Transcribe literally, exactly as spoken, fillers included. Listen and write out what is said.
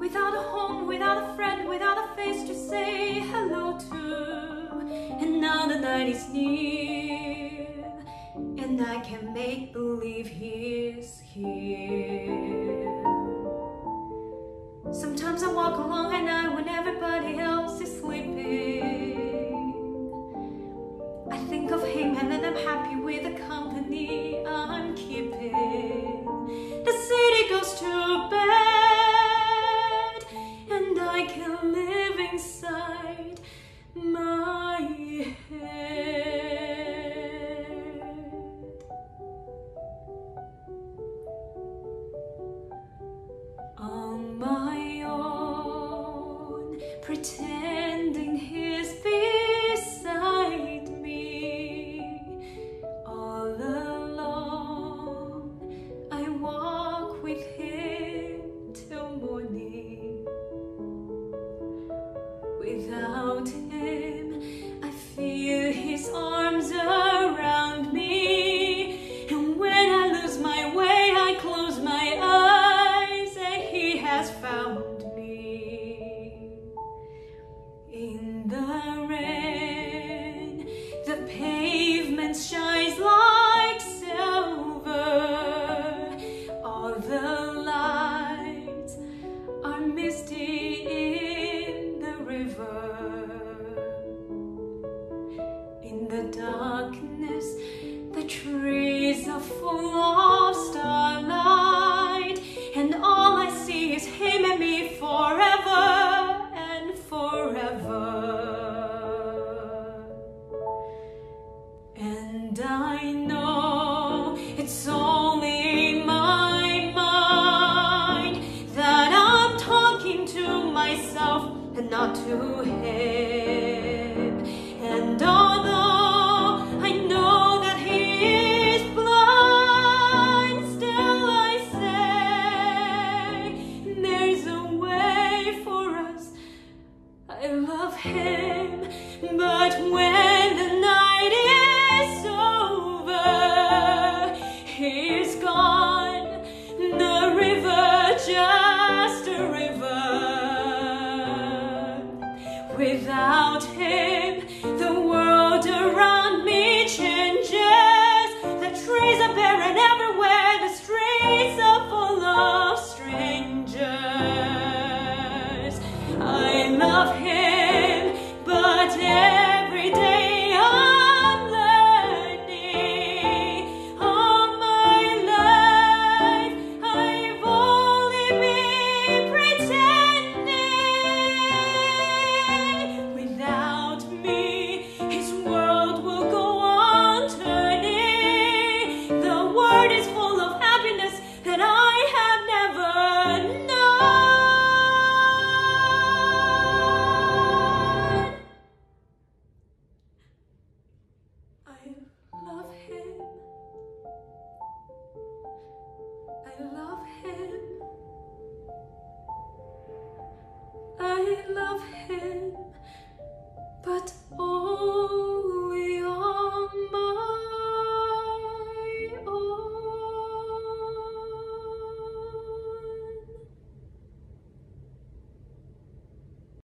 without a home, without a friend, without a face to say hello to. And now the night is near, and I can make believe he's here. Sometimes I walk along at night when everybody else is sleeping. I think of him and then I'm happy with the company I'm keeping. The city goes to bed, and I can live inside my head. On my own, pretending he's beside me. All alone, I walk with him till morning. Without him, I feel his arms around me. And when I lose my way, I close my eyes, and he has found me. In the rain, the pavement shines like silver. All the lights are misty in the river. In the darkness, the trees are full of starlight, and all I see is him and me forever and forever. And I know it's only my mind that I'm talking to myself and not to him. And although I know that he is blind, still I say there's a way for us. I love him, but when the night is over, he's gone. The river, just a river. Without him, the world around me changes. The trees are barren everywhere, the streets are full of strangers. I love him, but every day I'm learning. All my life I've only been pretending. Without me, his world will go on turning. The world is full of happiness that I have never known. I love him. I love him. I love him,